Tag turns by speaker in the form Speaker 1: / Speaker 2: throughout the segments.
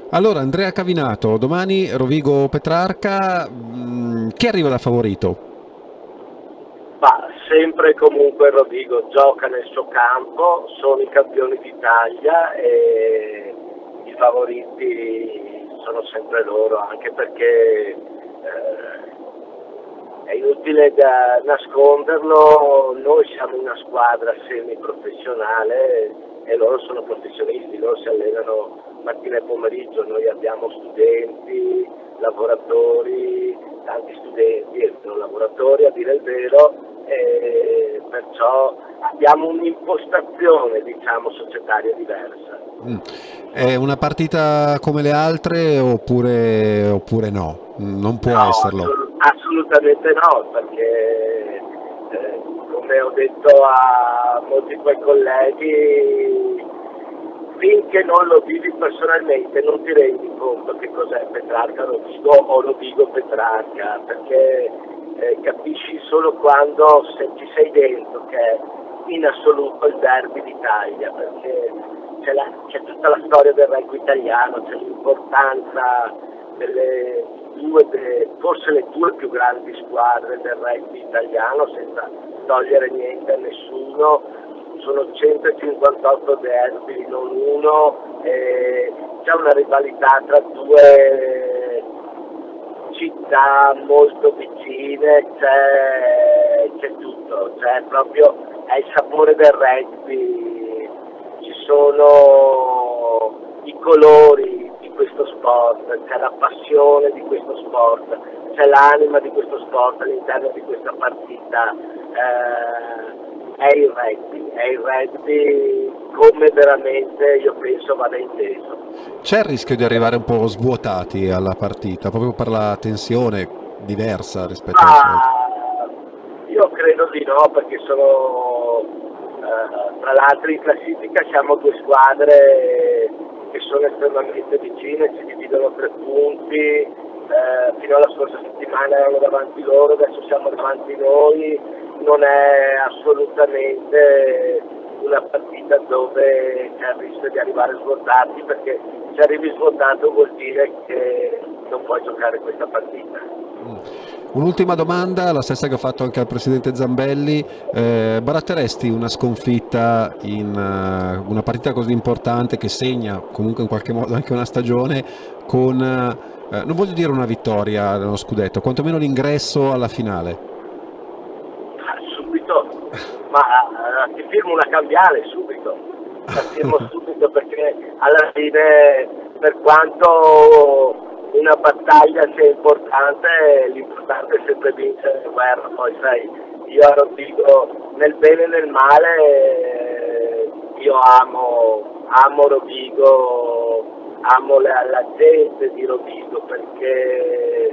Speaker 1: Allora, Andrea Cavinato, domani Rovigo-Petrarca, chi arriva da favorito?
Speaker 2: Ma sempre e comunque Rovigo gioca nel suo campo, sono i campioni d'Italia e i favoriti sono sempre loro, anche perché è inutile da nasconderlo, noi siamo una squadra semiprofessionale e loro sono professionisti, loro si allenano mattina e pomeriggio, noi abbiamo studenti, lavoratori, tanti studenti e non lavoratori a dire il vero, e perciò abbiamo un'impostazione diciamo societaria diversa.
Speaker 1: Mm. È una partita come le altre oppure no? Non può
Speaker 2: No,
Speaker 1: esserlo.
Speaker 2: assolutamente no, perché come ho detto a molti tuoi colleghi, finché non lo vivi personalmente non ti rendi conto che cos'è Petrarca Rovigo o Rovigo Petrarca, perché capisci solo quando ci sei dentro che è in assoluto il derby d'Italia, perché c'è tutta la storia del rugby italiano, c'è l'importanza delle forse le due più grandi squadre del rugby italiano, senza togliere niente a nessuno, sono 158 derby, non uno, c'è una rivalità tra due città molto vicine, c'è tutto, c'è proprio, è il sapore del rugby, ci sono i colori di questo sport, c'è la passione di questo sport, c'è l'anima di questo sport all'interno di questa partita. È il rugby come veramente io penso vada inteso.
Speaker 1: C'è il rischio di arrivare un po' svuotati alla partita, proprio per la tensione diversa rispetto al solito.
Speaker 2: Ma io credo di no, perché sono tra l'altro in classifica siamo due squadre che sono estremamente vicine, ci dividono 3 punti, fino alla scorsa settimana erano davanti loro, adesso siamo davanti noi, non è assolutamente una partita dove c'è il rischio di arrivare svuotati, perché se arrivi svuotato vuol dire che non puoi giocare questa partita.
Speaker 1: Mm. Un'ultima domanda, la stessa che ho fatto anche al presidente Zambelli. Baratteresti una sconfitta in una partita così importante che segna comunque in qualche modo anche una stagione con, non voglio dire una vittoria nello scudetto, quantomeno l'ingresso alla finale?
Speaker 2: Subito, ma ti firmo una cambiale subito, la firmo subito, perché alla fine, per quanto una battaglia sia importante, l'importante è sempre vincere la guerra. Poi sai, io a Rovigo nel bene e nel male, io amo Rovigo, amo la gente di Rovigo, perché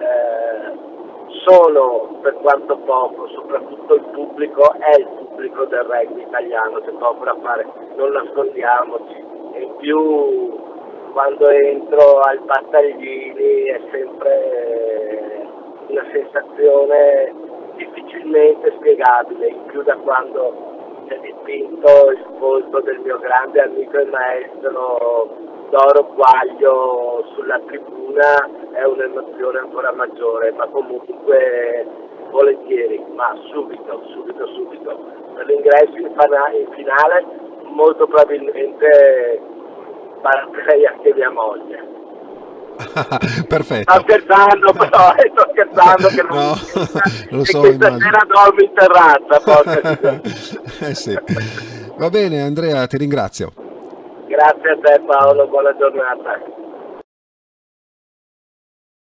Speaker 2: sono, per quanto poco, soprattutto il pubblico, è il pubblico del rugby italiano, c'è poco da fare, non nascondiamoci. E in più quando entro al Battaglini è sempre una sensazione difficilmente spiegabile, in più da quando c'è dipinto il volto del mio grande amico e maestro Doro Quaglio sulla tribuna, è un'emozione ancora maggiore, ma comunque volentieri, ma subito. Per l'ingresso in finale molto probabilmente partirei anche mia moglie.
Speaker 1: Perfetto.
Speaker 2: Sto scherzando, però sto scherzando che non
Speaker 1: No, lo
Speaker 2: e
Speaker 1: so,
Speaker 2: questa
Speaker 1: immagino.
Speaker 2: sera dormo in terrazza, porca.
Speaker 1: Sì. Va bene, Andrea, ti ringrazio.
Speaker 2: Grazie a te Paolo, buona giornata.